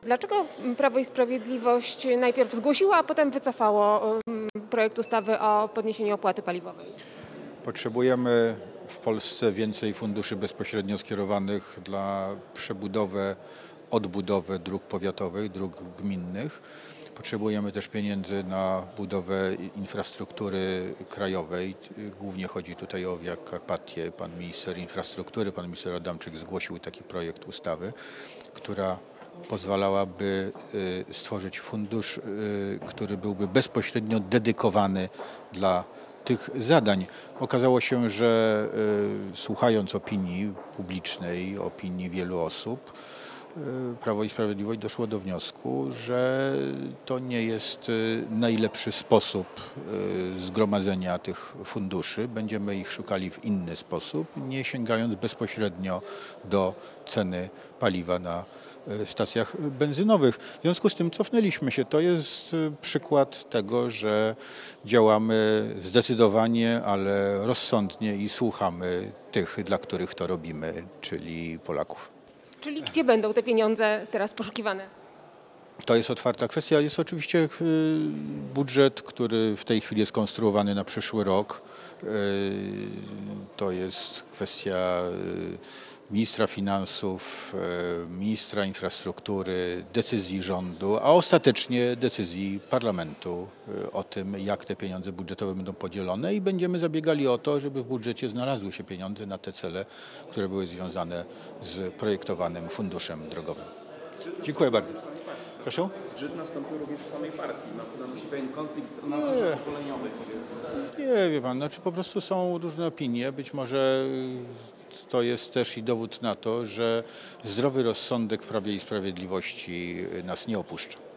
Dlaczego Prawo i Sprawiedliwość najpierw zgłosiło, a potem wycofało projekt ustawy o podniesieniu opłaty paliwowej? Potrzebujemy w Polsce więcej funduszy bezpośrednio skierowanych dla przebudowy, odbudowę dróg powiatowych, dróg gminnych. Potrzebujemy też pieniędzy na budowę infrastruktury krajowej. Głównie chodzi tutaj o Via Carpathia. Pan minister infrastruktury, pan minister Adamczyk zgłosił taki projekt ustawy, która pozwalałaby stworzyć fundusz, który byłby bezpośrednio dedykowany dla tych zadań. Okazało się, że słuchając opinii publicznej, opinii wielu osób, Prawo i Sprawiedliwość doszło do wniosku, że to nie jest najlepszy sposób zgromadzenia tych funduszy. Będziemy ich szukali w inny sposób, nie sięgając bezpośrednio do ceny paliwa na stacjach benzynowych. W związku z tym cofnęliśmy się. To jest przykład tego, że działamy zdecydowanie, ale rozsądnie i słuchamy tych, dla których to robimy, czyli Polaków. Czyli gdzie będą te pieniądze teraz poszukiwane? To jest otwarta kwestia. Jest oczywiście budżet, który w tej chwili jest konstruowany na przyszły rok. To jest kwestia ministra finansów, ministra infrastruktury, decyzji rządu, a ostatecznie decyzji parlamentu o tym, jak te pieniądze budżetowe będą podzielone i będziemy zabiegali o to, żeby w budżecie znalazły się pieniądze na te cele, które były związane z projektowanym funduszem drogowym. Dziękuję bardzo. Proszę? Zgrzyt nastąpił również w samej partii. Musi pewien konflikt pokoleniowy, powiedzmy. Nie, wie pan, po prostu są różne opinie. Być może to jest też i dowód na to, że zdrowy rozsądek w Prawie i Sprawiedliwości nas nie opuszcza.